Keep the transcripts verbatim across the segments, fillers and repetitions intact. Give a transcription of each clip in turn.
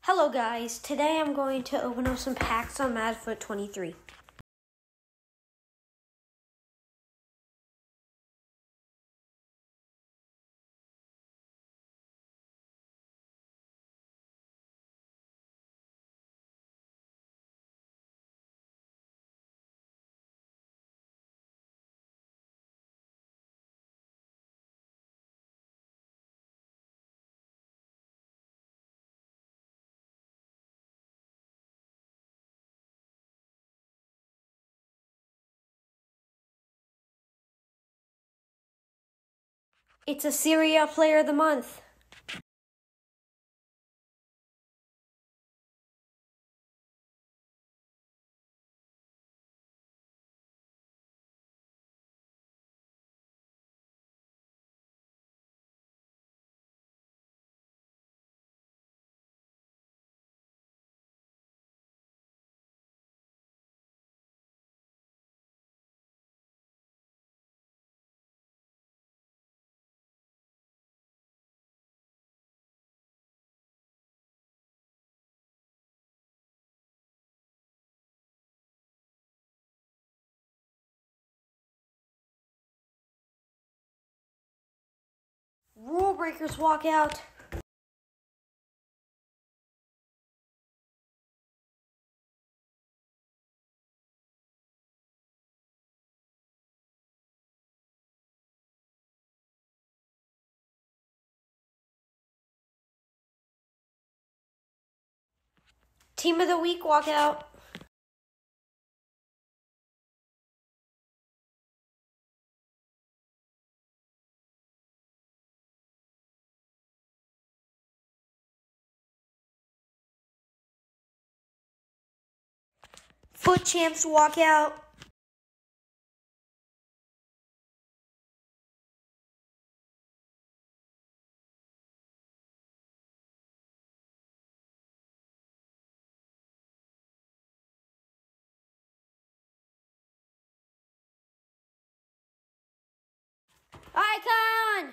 Hello guys, today I'm going to open up some packs on Madfoot twenty-three. It's a Serie A Player of the Month. Rule Breakers walkout. Team of the Week walkout. Foot Champs walkout. Icon!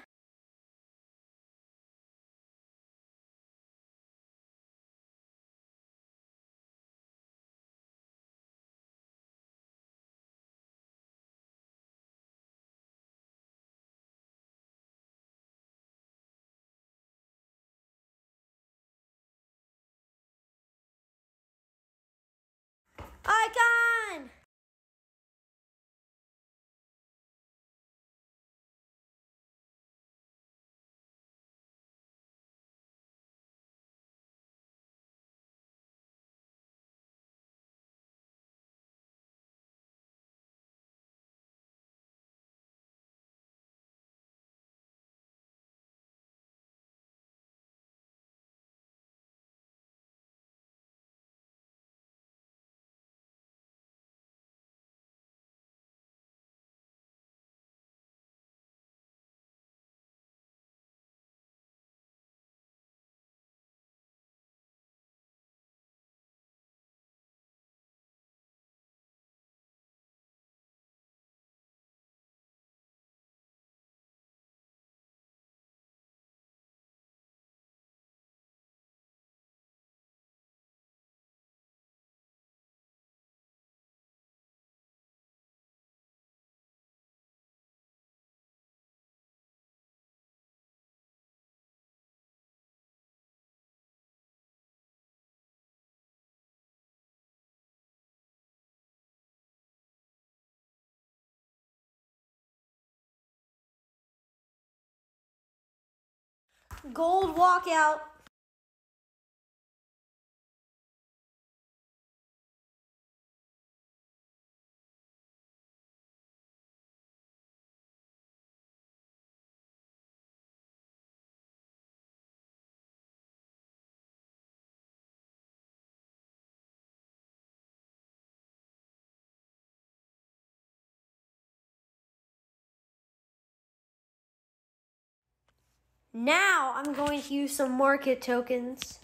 Icon! Gold walkout. Now I'm going to use some market tokens.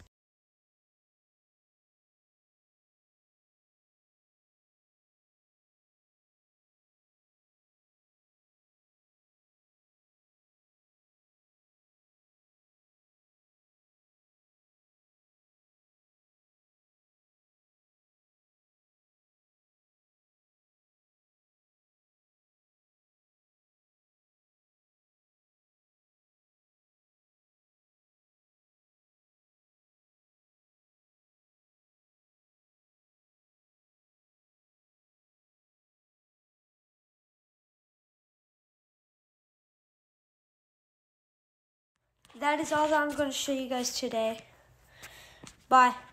that is all that I'm going to show you guys today. Bye.